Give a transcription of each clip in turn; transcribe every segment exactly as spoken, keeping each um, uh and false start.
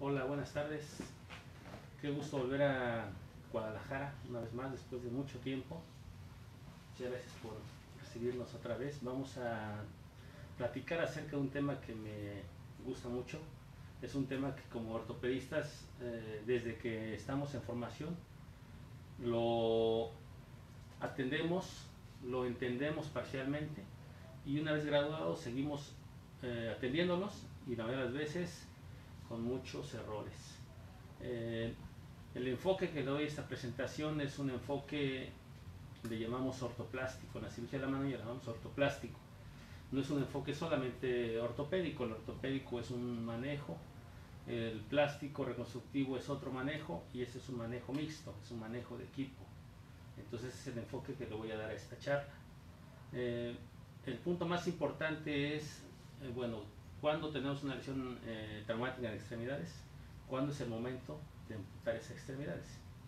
Hola, buenas tardes. Qué gusto volver a Guadalajara una vez más después de mucho tiempo. Muchas gracias por recibirnos otra vez. Vamos a platicar acerca de un tema que me gusta mucho. Es un tema que como ortopedistas, eh, desde que estamos en formación, lo atendemos, lo entendemos parcialmente y una vez graduados seguimos eh, atendiéndolos y la mayoría de las veces con muchos errores. Eh, el enfoque que le doy a esta presentación es un enfoque le llamamos ortoplástico. En la cirugía de la mano ya le llamamos ortoplástico. No es un enfoque solamente ortopédico. El ortopédico es un manejo, el plástico reconstructivo es otro manejo y ese es un manejo mixto, es un manejo de equipo. Entonces ese es el enfoque que le voy a dar a esta charla. Eh, el punto más importante es, eh, bueno, cuando tenemos una lesión eh, traumática en extremidades, cuándo es el momento de amputar esas extremidades.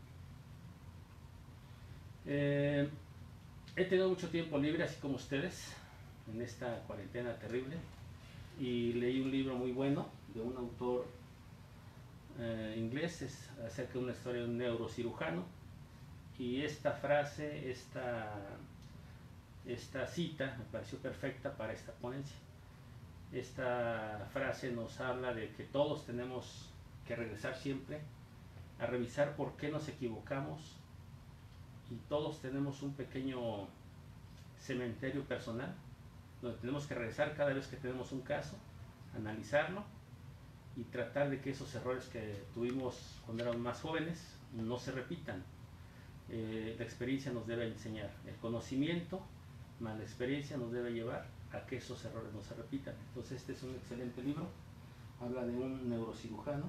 Eh, he tenido mucho tiempo libre, así como ustedes, en esta cuarentena terrible, y leí un libro muy bueno de un autor eh, inglés, es acerca de una historia de un neurocirujano, y esta frase, esta, esta cita me pareció perfecta para esta ponencia. Esta frase nos habla de que todos tenemos que regresar siempre a revisar por qué nos equivocamos y todos tenemos un pequeño cementerio personal donde tenemos que regresar cada vez que tenemos un caso, analizarlo y tratar de que esos errores que tuvimos cuando éramos más jóvenes no se repitan. Eh, la experiencia nos debe enseñar, el conocimiento más la experiencia nos debe llevar a que esos errores no se repitan. Entonces este es un excelente libro, habla de un neurocirujano.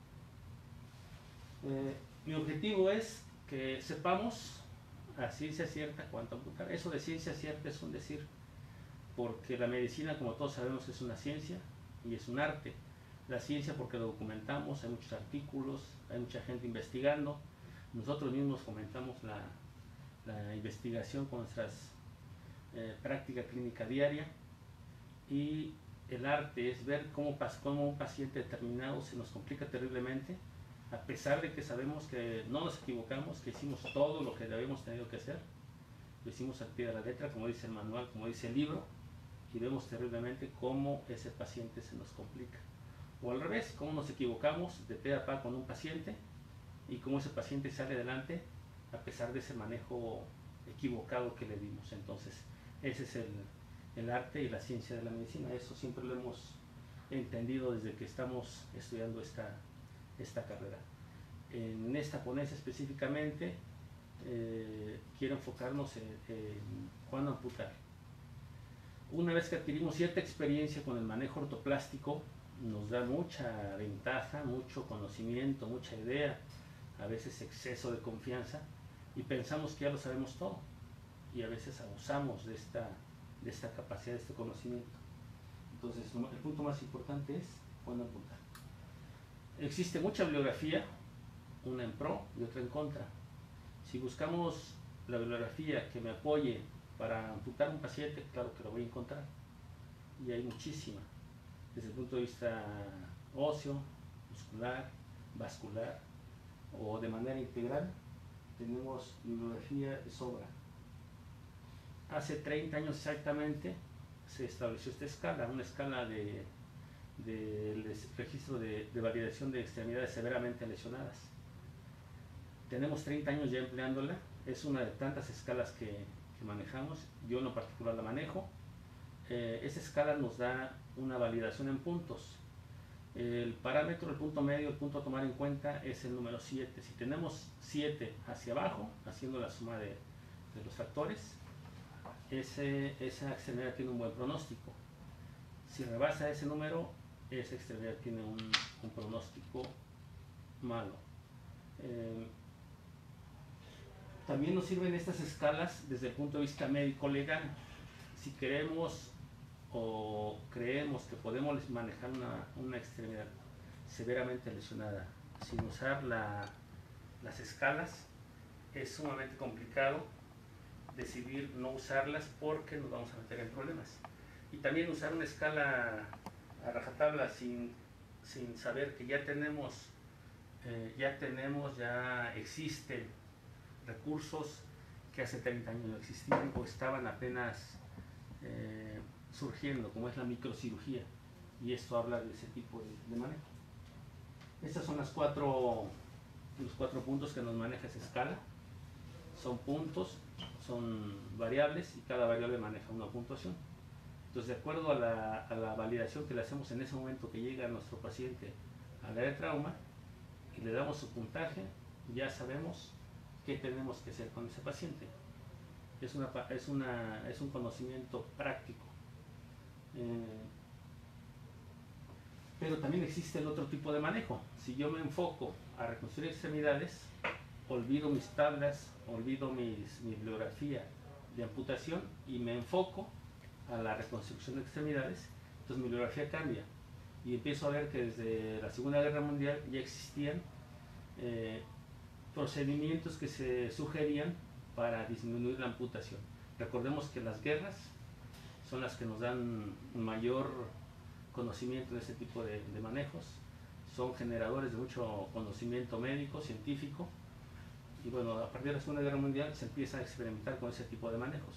Eh, mi objetivo es que sepamos a ciencia cierta cuánto amputar. Eso de ciencia cierta es un decir, porque la medicina, como todos sabemos, es una ciencia y es un arte. La ciencia porque lo documentamos, hay muchos artículos, hay mucha gente investigando, nosotros mismos fomentamos la, la investigación con nuestras eh, práctica clínica diaria, y el arte es ver cómo, cómo un paciente determinado se nos complica terriblemente, a pesar de que sabemos que no nos equivocamos, que hicimos todo lo que habíamos tenido que hacer, lo hicimos al pie de la letra, como dice el manual, como dice el libro, y vemos terriblemente cómo ese paciente se nos complica. O al revés, cómo nos equivocamos de pe a pa con un paciente y cómo ese paciente sale adelante a pesar de ese manejo equivocado que le dimos. Entonces, ese es el, el arte y la ciencia de la medicina. Eso siempre lo hemos entendido desde que estamos estudiando esta, esta carrera. En esta ponencia específicamente eh, quiero enfocarnos en, en cuándo amputar. Una vez que adquirimos cierta experiencia con el manejo ortoplástico, nos da mucha ventaja, mucho conocimiento, mucha idea, a veces exceso de confianza, y pensamos que ya lo sabemos todo, y a veces abusamos de esta, de esta capacidad, de este conocimiento. Entonces, el punto más importante es cuándo amputar. Existe mucha bibliografía, una en pro y otra en contra. Si buscamos la bibliografía que me apoye para amputar un paciente, claro que lo voy a encontrar, y hay muchísima, desde el punto de vista óseo, muscular, vascular o de manera integral, tenemos bibliografía de sobra. Hace treinta años exactamente se estableció esta escala, una escala de, de, de registro de, de validación de extremidades severamente lesionadas. Tenemos treinta años ya empleándola, es una de tantas escalas que, que manejamos, yo en lo particular la manejo. Eh, esa escala nos da una validación en puntos. El parámetro, el punto medio, el punto a tomar en cuenta es el número siete. Si tenemos siete hacia abajo, haciendo la suma de, de los factores, ese, esa extremidad tiene un buen pronóstico. Si rebasa ese número, esa extremidad tiene un, un pronóstico malo. Eh, también nos sirven estas escalas desde el punto de vista médico-legal. Si queremos o creemos que podemos manejar una, una extremidad severamente lesionada sin usar la, las escalas, es sumamente complicado decidir no usarlas porque nos vamos a meter en problemas. Y también usar una escala a rajatabla sin sin saber que ya tenemos, eh, ya tenemos, ya existen recursos que hace treinta años no existían o estaban apenas eh, surgiendo, como es la microcirugía, y esto habla de ese tipo de, de manejo. Estas son las cuatro, los cuatro puntos que nos maneja esa escala. Son puntos, son variables y cada variable maneja una puntuación. Entonces, de acuerdo a la, a la validación que le hacemos en ese momento que llega nuestro paciente al área de trauma y le damos su puntaje, ya sabemos qué tenemos que hacer con ese paciente. Es, una, es, una, es un conocimiento práctico. Eh, pero también existe el otro tipo de manejo. Si yo me enfoco a reconstruir extremidades, olvido mis tablas, olvido mis, mi bibliografía de amputación y me enfoco a la reconstrucción de extremidades, entonces mi bibliografía cambia y empiezo a ver que desde la Segunda Guerra Mundial ya existían eh, procedimientos que se sugerían para disminuir la amputación. Recordemos que las guerras son las que nos dan mayor conocimiento de este tipo de, de manejos, son generadores de mucho conocimiento médico, científico, y bueno, a partir de la Segunda Guerra Mundial se empieza a experimentar con ese tipo de manejos.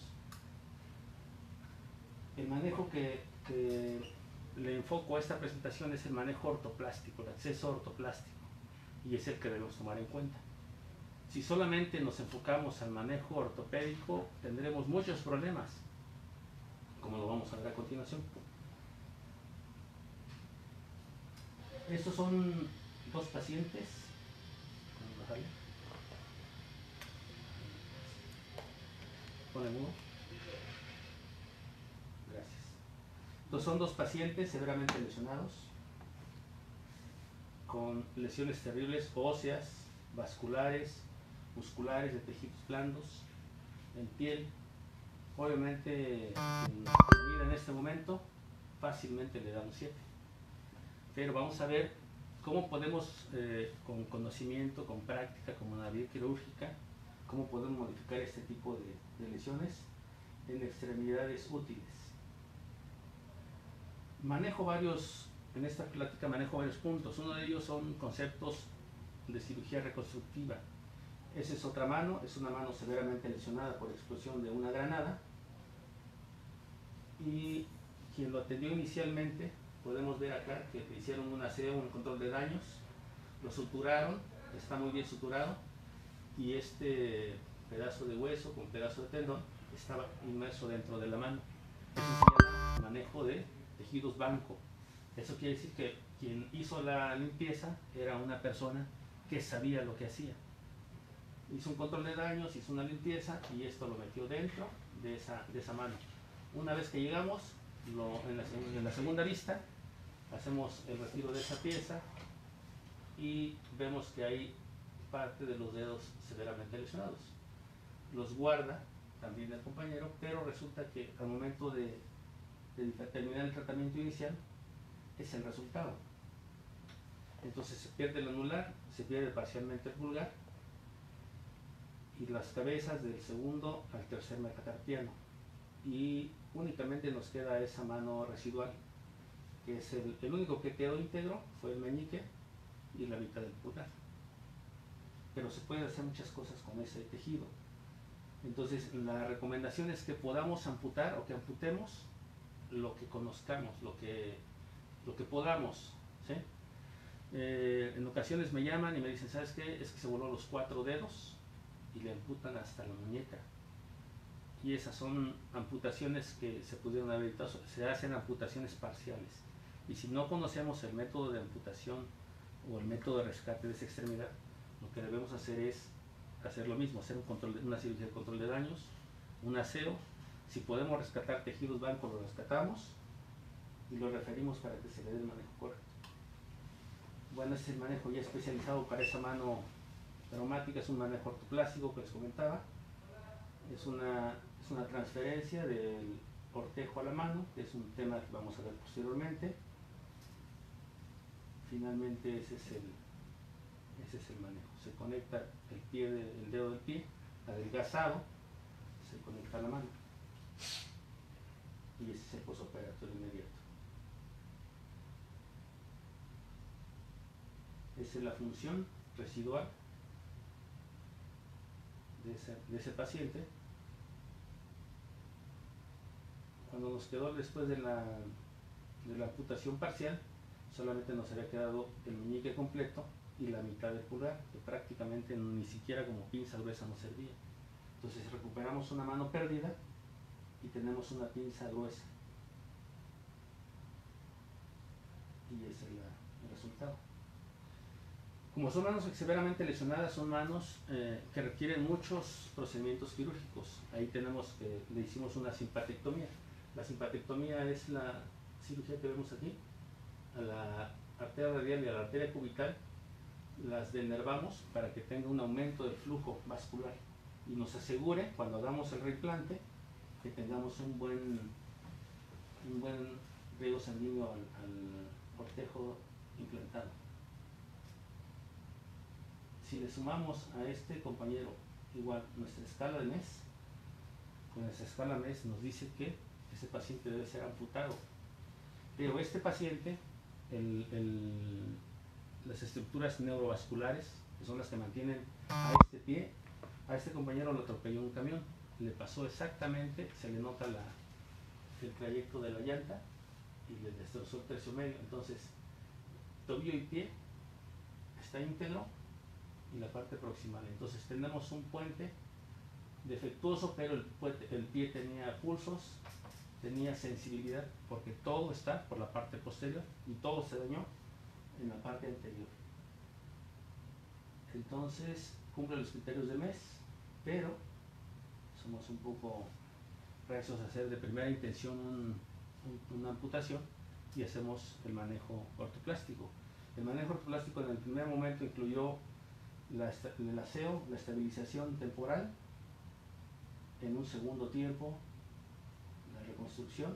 El manejo que, que le enfoco a esta presentación es el manejo ortoplástico, el acceso ortoplástico, y es el que debemos tomar en cuenta. Si solamente nos enfocamos al manejo ortopédico, tendremos muchos problemas, como lo vamos a ver a continuación. Estos son dos pacientes. Pon el mudo. Gracias. Entonces son dos pacientes severamente lesionados, con lesiones terribles óseas, vasculares, musculares, de tejidos blandos, en piel. Obviamente, quien mira en este momento, fácilmente le damos siete. Pero vamos a ver cómo podemos, eh, con conocimiento, con práctica, con una vía quirúrgica, cómo podemos modificar este tipo de, de lesiones en extremidades útiles. Manejo varios, en esta plática manejo varios puntos. Uno de ellos son conceptos de cirugía reconstructiva. Esa es otra mano, es una mano severamente lesionada por explosión de una granada. Y quien lo atendió inicialmente, podemos ver acá que le hicieron un aseo, un control de daños, lo suturaron, está muy bien suturado, y este pedazo de hueso con pedazo de tendón estaba inmerso dentro de la mano. Eso se llama manejo de tejidos banco. Eso quiere decir que quien hizo la limpieza era una persona que sabía lo que hacía. Hizo un control de daños, hizo una limpieza y esto lo metió dentro de esa, de esa mano. Una vez que llegamos, lo, en, la, en la segunda vista, hacemos el retiro de esa pieza y vemos que hay parte de los dedos severamente lesionados. Los guarda también el compañero, pero resulta que al momento de, de terminar el tratamiento inicial es el resultado. Entonces se pierde el anular, se pierde parcialmente el pulgar y las cabezas del segundo al tercer metacarpiano, y únicamente nos queda esa mano residual, que es el, el único que quedó íntegro fue el meñique y la mitad del pulgar. Pero se pueden hacer muchas cosas con ese tejido. Entonces la recomendación es que podamos amputar o que amputemos lo que conozcamos, lo que, lo que podamos, ¿sí? Eh, en ocasiones me llaman y me dicen, ¿sabes qué? Es que se voló los cuatro dedos y le amputan hasta la muñeca. Y esas son amputaciones que se pudieron haber evitado, se hacen amputaciones parciales. Y si no conocemos el método de amputación o el método de rescate de esa extremidad, lo que debemos hacer es hacer lo mismo, hacer un control de, una cirugía de control de daños, un aseo. Si podemos rescatar tejidos blancos, lo rescatamos y lo referimos para que se le dé el manejo correcto. Bueno, ese es el manejo ya especializado para esa mano traumática, es un manejo ortoplástico que les comentaba. Es una, es una transferencia del cortejo a la mano, que es un tema que vamos a ver posteriormente. Finalmente ese es el, ese es el manejo. Se conecta el, pie de, el dedo del pie, adelgazado, se conecta a la mano. Y ese es el posoperatorio inmediato. Esa es la función residual de ese, de ese paciente. Cuando nos quedó después de la, de la amputación parcial, solamente nos había quedado el meñique completo y la mitad del pulgar, que prácticamente ni siquiera como pinza gruesa nos servía. Entonces recuperamos una mano perdida y tenemos una pinza gruesa. Y ese es la, el resultado. Como son manos severamente lesionadas, son manos eh, que requieren muchos procedimientos quirúrgicos. Ahí tenemos que le hicimos una simpatectomía. La simpatectomía es la cirugía que vemos aquí. A la arteria radial y a la arteria cubital las denervamos para que tenga un aumento del flujo vascular y nos asegure, cuando hagamos el reimplante, que tengamos un buen, un buen riego sanguíneo al, al cortejo implantado. Si le sumamos a este compañero igual nuestra escala de M E S, con nuestra escala M E S nos dice que ese paciente debe ser amputado. Pero este paciente, el, el, las estructuras neurovasculares, que son las que mantienen a este pie, a este compañero lo atropelló un camión, le pasó exactamente, se le nota la, el trayecto de la llanta y le destrozó el tercio medio. Entonces, tobillo y pie está íntegro y la parte proximal. Entonces tenemos un puente defectuoso, pero el, puente, el pie tenía pulsos, tenía sensibilidad, porque todo está por la parte posterior y todo se dañó en la parte anterior. Entonces cumple los criterios de M E S, pero somos un poco reacios a hacer de primera intención un, un, una amputación y hacemos el manejo ortoplástico. El manejo ortoplástico en el primer momento incluyó la, el aseo, la estabilización temporal, en un segundo tiempo la reconstrucción.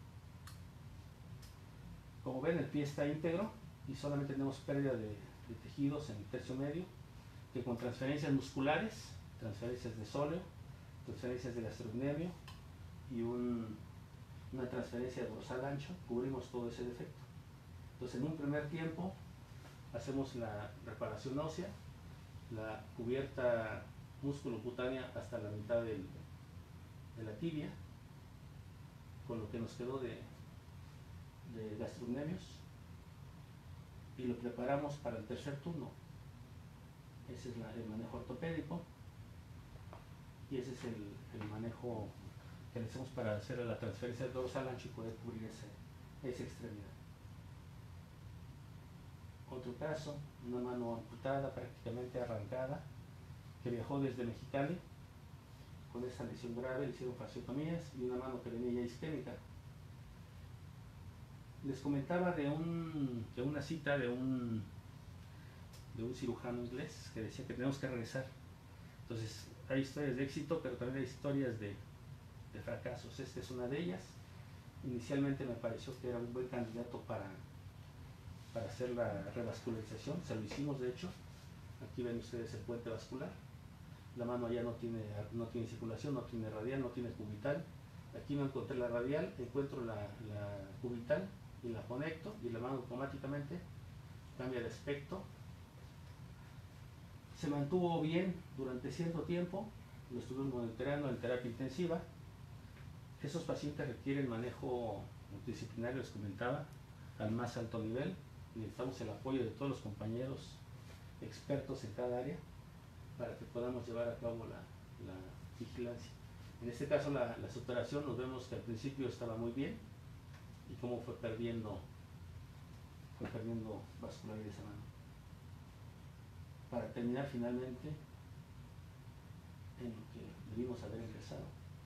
Como ven, el pie está íntegro y solamente tenemos pérdida de, de tejidos en el tercio medio, que con transferencias musculares, transferencias de sóleo, transferencias de gastrocnemio y un, una transferencia de dorsal ancho, cubrimos todo ese defecto. Entonces, en un primer tiempo hacemos la reparación ósea, la cubierta músculo-cutánea hasta la mitad del, de la tibia, con lo que nos quedó de, de gastrocnemios, y lo preparamos para el tercer turno. Ese es la, el manejo ortopédico y ese es el, el manejo que le hacemos para hacer la transferencia del dorsal ancho y poder cubrir ese, esa extremidad. Otro caso, una mano amputada, prácticamente arrancada, que viajó desde Mexicali con esta lesión grave, le hicieron fasciotomías y una mano que venía ya isquémica. Les comentaba de, un, de una cita de un, de un cirujano inglés que decía que tenemos que regresar. Entonces, hay historias de éxito, pero también hay historias de, de fracasos. Esta es una de ellas. Inicialmente me pareció que era un buen candidato para, para hacer la revascularización. Se lo hicimos, de hecho. Aquí ven ustedes el puente vascular. La mano ya no tiene, no tiene circulación, no tiene radial, no tiene cubital. Aquí no encontré la radial, encuentro la, la cubital y la conecto y la mano automáticamente cambia de aspecto. Se mantuvo bien durante cierto tiempo, lo estuvimos monitoreando en terapia intensiva. Esos pacientes requieren manejo multidisciplinario, les comentaba, al más alto nivel. Necesitamos el apoyo de todos los compañeros expertos en cada área para que podamos llevar a cabo la, la vigilancia. En este caso la, la superación, nos vemos que al principio estaba muy bien y cómo fue perdiendo, fue perdiendo vascularidad de esa mano. Para terminar finalmente en lo que debimos haber empezado.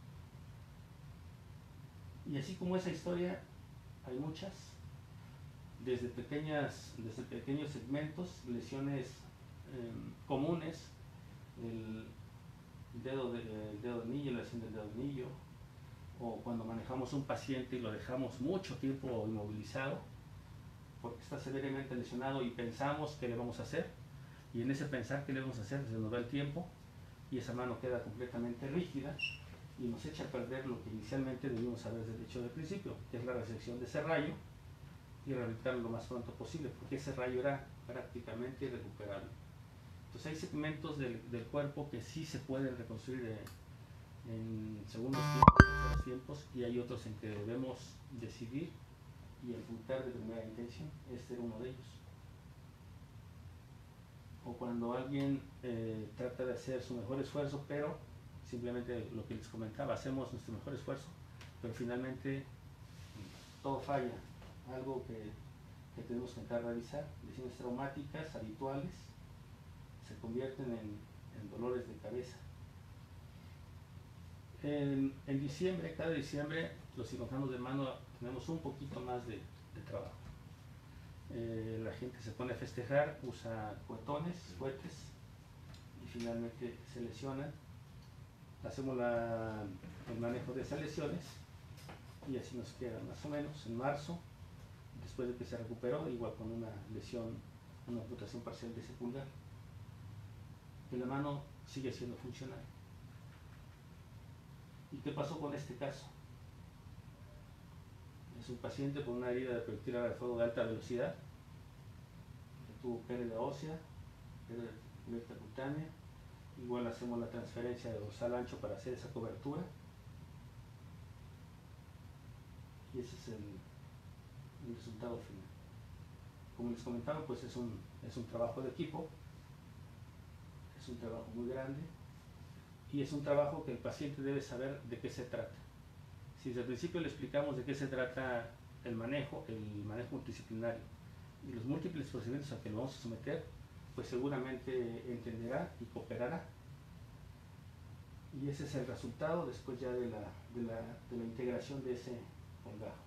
Y así como esa historia, hay muchas, desde, pequeñas, desde pequeños segmentos, lesiones eh, comunes, el dedo, de, el dedo del anillo, la lesión del dedo del anillo, o cuando manejamos un paciente y lo dejamos mucho tiempo inmovilizado porque está severamente lesionado y pensamos qué le vamos a hacer, y en ese pensar qué le vamos a hacer se nos va el tiempo y esa mano queda completamente rígida y nos echa a perder lo que inicialmente debimos haber hecho desde el principio, que es la resección de ese rayo y rehabilitarlo lo más pronto posible, porque ese rayo era prácticamente irrecuperable. Entonces hay segmentos del, del cuerpo que sí se pueden reconstruir eh, en segundos tiempos, terceros tiempos, y hay otros en que debemos decidir y amputar de primera intención. Este era uno de ellos. O cuando alguien eh, trata de hacer su mejor esfuerzo, pero simplemente lo que les comentaba, hacemos nuestro mejor esfuerzo, pero finalmente todo falla. Algo que, que tenemos que intentar revisar. Lesiones traumáticas habituales se convierten en, en dolores de cabeza. En, en diciembre, cada diciembre, los cirujanos de mano tenemos un poquito más de, de trabajo. Eh, la gente se pone a festejar, usa cuetones, cohetes, y finalmente se lesionan. Hacemos la, el manejo de esas lesiones y así nos queda más o menos en marzo, después de que se recuperó, igual con una lesión, una amputación parcial de ese pulgar. Y la mano sigue siendo funcional. ¿Y qué pasó con este caso? Es un paciente con una herida de proyectil de fuego de alta velocidad, que tuvo pérdida ósea, pérdida de cubierta cutánea. Igual hacemos la transferencia de dorsal ancho para hacer esa cobertura. Y ese es el, el resultado final. Como les comentaba, pues es un, es un trabajo de equipo, es un trabajo muy grande, y es un trabajo que el paciente debe saber de qué se trata. Si desde el principio le explicamos de qué se trata el manejo, el manejo multidisciplinario y los múltiples procedimientos a que lo vamos a someter, pues seguramente entenderá y cooperará. Y ese es el resultado después ya de la, de la, de la integración de ese colgajo.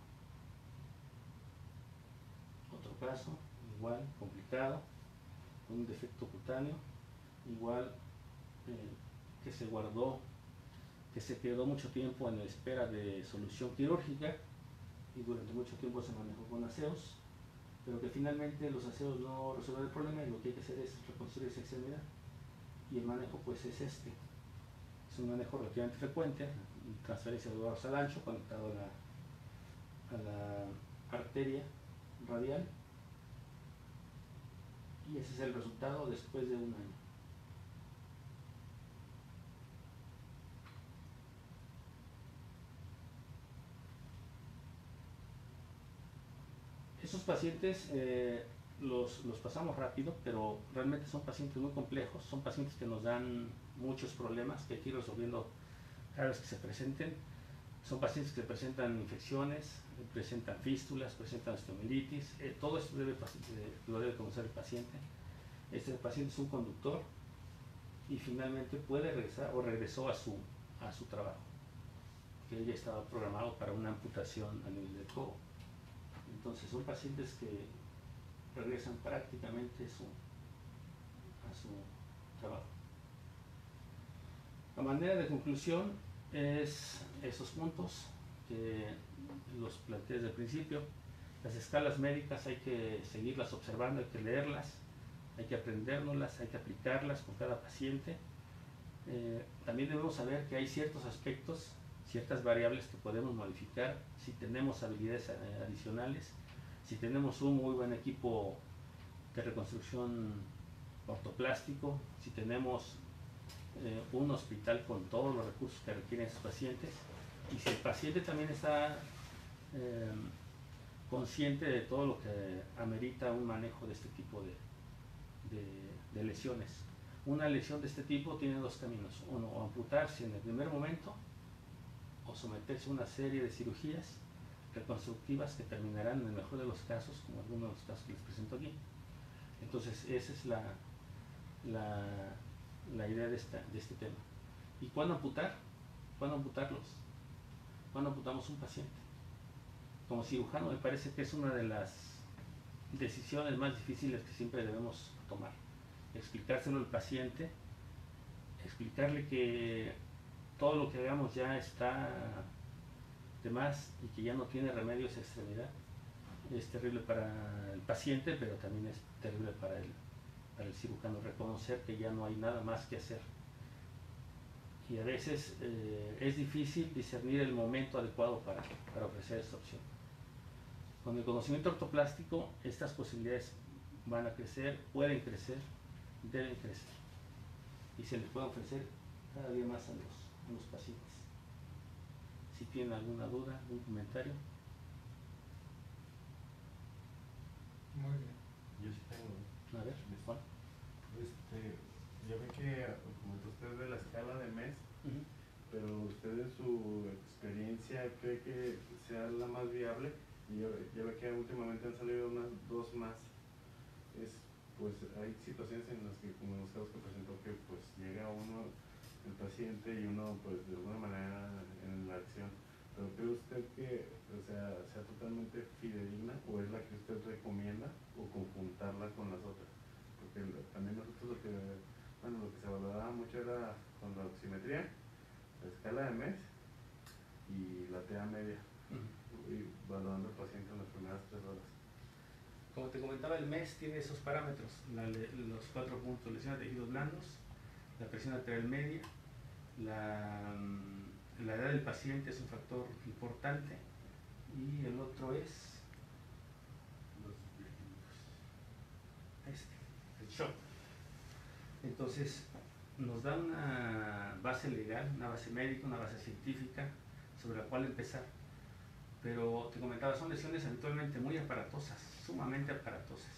Otro caso, igual, complicado, con un defecto cutáneo, igual eh, que se guardó, que se quedó mucho tiempo en la espera de solución quirúrgica y durante mucho tiempo se manejó con aseos, pero que finalmente los aseos no resuelven el problema y lo que hay que hacer es reconstruir esa extremidad. Y el manejo pues es este. Es un manejo relativamente frecuente, transferencia de dorsal ancho conectado a la, a la arteria radial, y ese es el resultado después de un año. Esos pacientes eh, los, los pasamos rápido, pero realmente son pacientes muy complejos, son pacientes que nos dan muchos problemas que hay que ir resolviendo cada vez que se presenten. Son pacientes que presentan infecciones, presentan fístulas, presentan osteomielitis, eh, todo esto debe, lo debe conocer el paciente. Este paciente es un conductor y finalmente puede regresar o regresó a su, a su trabajo, que él ya estaba programado para una amputación a nivel del codo. Entonces son pacientes que regresan prácticamente su, a su trabajo. La manera de conclusión es esos puntos que los planteé desde el principio. Las escalas médicas hay que seguirlas observando, hay que leerlas, hay que aprendérnoslas, hay que aplicarlas con cada paciente. Eh, también debemos saber que hay ciertos aspectos, ciertas variables que podemos modificar si tenemos habilidades adicionales, si tenemos un muy buen equipo de reconstrucción ortoplástico, si tenemos eh, un hospital con todos los recursos que requieren esos pacientes, y si el paciente también está eh, consciente de todo lo que amerita un manejo de este tipo de, de, de lesiones. Una lesión de este tipo tiene dos caminos: uno, o amputarse en el primer momento, o someterse a una serie de cirugías reconstructivas que terminarán, en el mejor de los casos, como algunos de los casos que les presento aquí. Entonces esa es la, la, la idea de, esta, de este tema. ¿Y cuándo amputar? ¿Cuándo amputarlos? ¿Cuándo amputamos un paciente? Como cirujano me parece que es una de las decisiones más difíciles que siempre debemos tomar. Explicárselo al paciente, explicarle que todo lo que hagamos ya está de más y que ya no tiene remedio esa extremidad. Es terrible para el paciente, pero también es terrible para el, para el cirujano reconocer que ya no hay nada más que hacer. Y a veces eh, es difícil discernir el momento adecuado para, para ofrecer esta opción. Con el conocimiento ortoplástico, estas posibilidades van a crecer, pueden crecer, deben crecer. Y se les puede ofrecer cada día más a los, a los pacientes. Si tienen alguna duda, algún comentario. Muy bien. Yo sí tengo. A ver, Juan. Este, ya ve que comentó usted de la escala de M E S, Uh-huh. pero usted en su experiencia cree que sea la más viable, y ya, ya ve que últimamente han salido unas dos más. Es, pues hay situaciones en las que, como en los casos que presentó, que pues llega uno, el paciente, y uno pues de alguna manera en la acción. Pero ¿cree usted que, o sea, sea totalmente fidedigna, o es la que usted recomienda, o conjuntarla con las otras? Porque también nosotros lo que, bueno, lo que se valoraba mucho era con la oximetría, la escala de M E S y la T A media, uh-huh. Y valorando al paciente en las primeras tres horas. Como te comentaba, el M E S tiene esos parámetros, la, los cuatro puntos: lesión de tejidos blandos, la presión arterial media, la, la edad del paciente es un factor importante, y el otro es los este, el shock. Entonces nos da una base legal, una base médica, una base científica sobre la cual empezar. Pero te comentaba, son lesiones habitualmente muy aparatosas, sumamente aparatosas,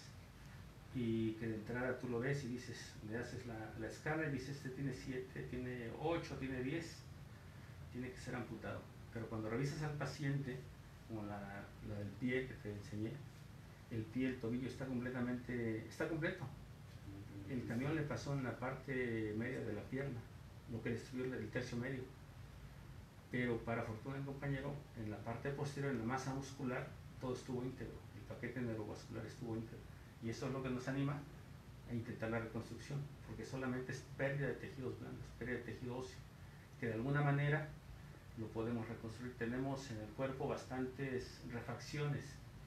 y que de entrada tú lo ves y dices, le haces la, la escala y dices, este tiene siete, tiene ocho, tiene diez, tiene que ser amputado. Pero cuando revisas al paciente, como la, la del pie que te enseñé, el pie, el tobillo está completamente, está completo. El camión le pasó en la parte media de la pierna, lo que destruyó el tercio medio. Pero para fortuna del compañero, en la parte posterior, en la masa muscular, todo estuvo íntegro, el paquete neurovascular estuvo íntegro. Y eso es lo que nos anima a intentar la reconstrucción, porque solamente es pérdida de tejidos blandos, pérdida de tejido óseo, que de alguna manera lo podemos reconstruir. Tenemos en el cuerpo bastantes refracciones,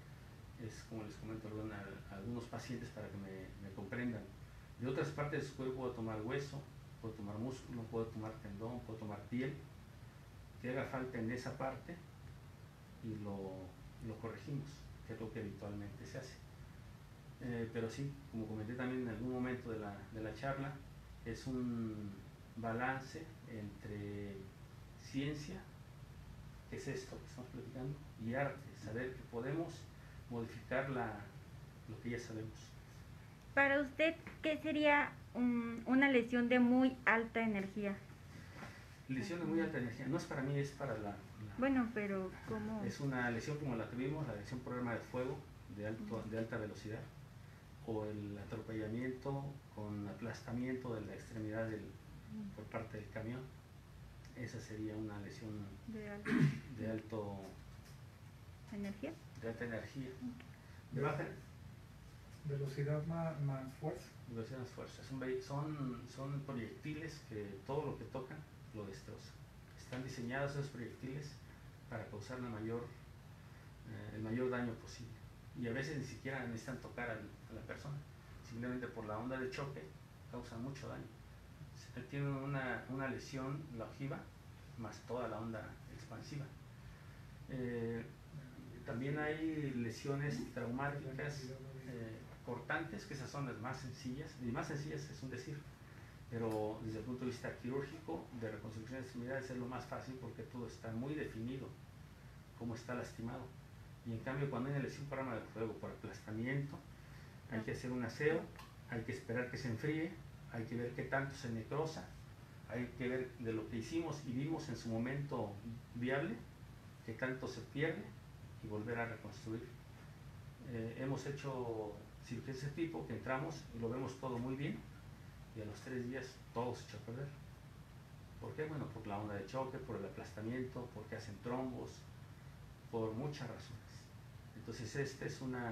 es como les comento a algunos pacientes para que me, me comprendan. De otras partes de su cuerpo puedo tomar hueso, puedo tomar músculo, puedo tomar tendón, puedo tomar piel, que haga falta en esa parte, y lo, lo corregimos, que es lo que habitualmente se hace. Eh, pero sí, como comenté también en algún momento de la, de la charla, es un balance entre ciencia, que es esto que estamos platicando, y arte, saber que podemos modificar la, lo que ya sabemos. Para usted, ¿qué sería un, una lesión de muy alta energía? Lesión de muy alta energía, no es para mí, es para la... la bueno, pero ¿cómo? Es una lesión como la que vimos, la lesión por arma de fuego de, alto, de alta velocidad, o el atropellamiento con aplastamiento de la extremidad del, por parte del camión. Esa sería una lesión de alto, de alto energía. De alta energía. De baja velocidad más, más fuerza. Velocidad más fuerza. Son, son, son proyectiles que todo lo que tocan lo destroza. Están diseñados esos proyectiles para causar la mayor, eh, el mayor daño posible. Y a veces ni siquiera necesitan tocar al, a la persona. Simplemente por la onda de choque causan mucho daño. Tienen una, una lesión, la ojiva, más toda la onda expansiva. Eh, también hay lesiones traumáticas eh, cortantes, que esas son las más sencillas, y más sencillas es un decir, pero desde el punto de vista quirúrgico, de reconstrucción de extremidades, es lo más fácil porque todo está muy definido, cómo está lastimado. Y en cambio, cuando hay una lesión por arma de fuego, por aplastamiento, hay que hacer un aseo, hay que esperar que se enfríe, hay que ver qué tanto se necrosa, hay que ver de lo que hicimos y vimos en su momento viable, qué tanto se pierde, y volver a reconstruir. Eh, hemos hecho cirugías de ese tipo, que entramos y lo vemos todo muy bien, y a los tres días todo se echó a perder. ¿Por qué? Bueno, por la onda de choque, por el aplastamiento, porque hacen trombos, por muchas razones. Entonces este es una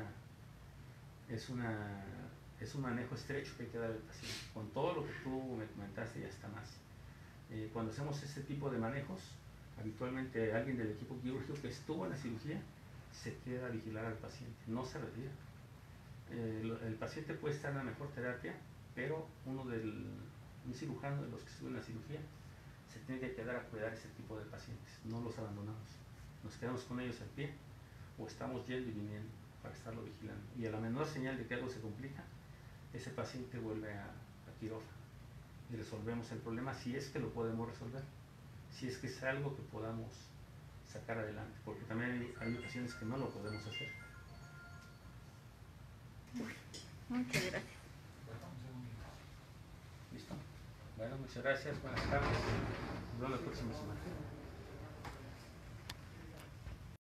es una es un manejo estrecho que hay que dar al paciente. Con todo lo que tú me comentaste, ya está más. Eh, cuando hacemos este tipo de manejos, habitualmente alguien del equipo quirúrgico que estuvo en la cirugía se queda a vigilar al paciente, no se retira. Eh, lo, el paciente puede estar en la mejor terapia, pero uno del un cirujano de los que estuvo en la cirugía se tiene que quedar a cuidar ese tipo de pacientes. No los abandonamos, nos quedamos con ellos al pie, o estamos yendo y viniendo para estarlo vigilando. Y a la menor señal de que algo se complica, ese paciente vuelve a, a quirófano y resolvemos el problema si es que lo podemos resolver, si es que es algo que podamos sacar adelante, porque también hay, hay ocasiones que no lo podemos hacer. Muchas gracias. ¿Listo? Bueno, muchas gracias, buenas tardes. Nos vemos la próxima semana.